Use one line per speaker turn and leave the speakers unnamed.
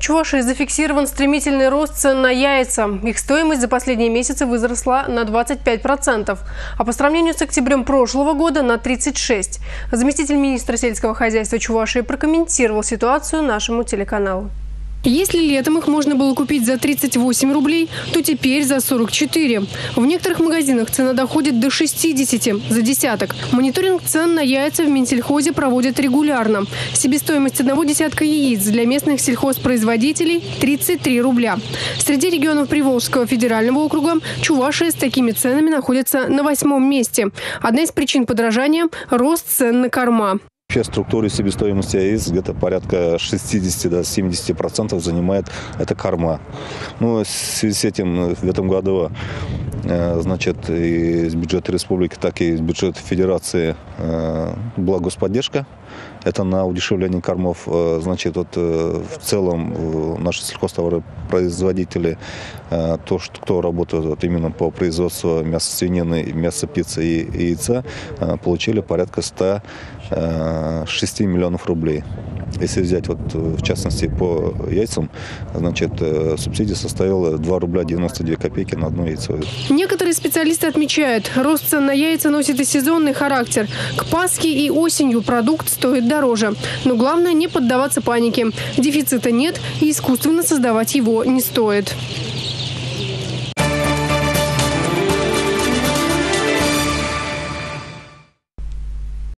Чувашии зафиксирован стремительный рост цен на яйца. Их стоимость за последние месяцы возросла на 25%, а по сравнению с октябрем прошлого года на 36%. Заместитель министра сельского хозяйства Чувашии прокомментировал ситуацию нашему телеканалу. Если летом их можно было купить за 38 рублей, то теперь за 44. В некоторых магазинах цена доходит до 60 за десяток. Мониторинг цен на яйца в Минсельхозе проводят регулярно. Себестоимость одного десятка яиц для местных сельхозпроизводителей – 33 рубля. Среди регионов Приволжского федерального округа Чувашия с такими ценами находится на 8-м месте. Одна из причин подорожания – рост цен на корма.
В структуре себестоимости яиц где-то порядка 60-70% занимает это корма. Ну, в связи с этим в этом году, значит, и из бюджета республики, так и из бюджета федерации была господдержка. Это на удешевление кормов. Значит, вот в целом наши сельхозтоваропроизводители, кто работает вот именно по производству мяса свинины, мяса птицы и яйца, получили порядка 106 миллионов рублей. Если взять вот в частности по яйцам, значит, субсидия составила 2 рубля 92 копейки на одно яйцо.
Некоторые специалисты отмечают, рост цен на яйца носит и сезонный характер. К Пасхе и осенью продукт стоит дороже. Но главное не поддаваться панике. Дефицита нет и искусственно создавать его не стоит.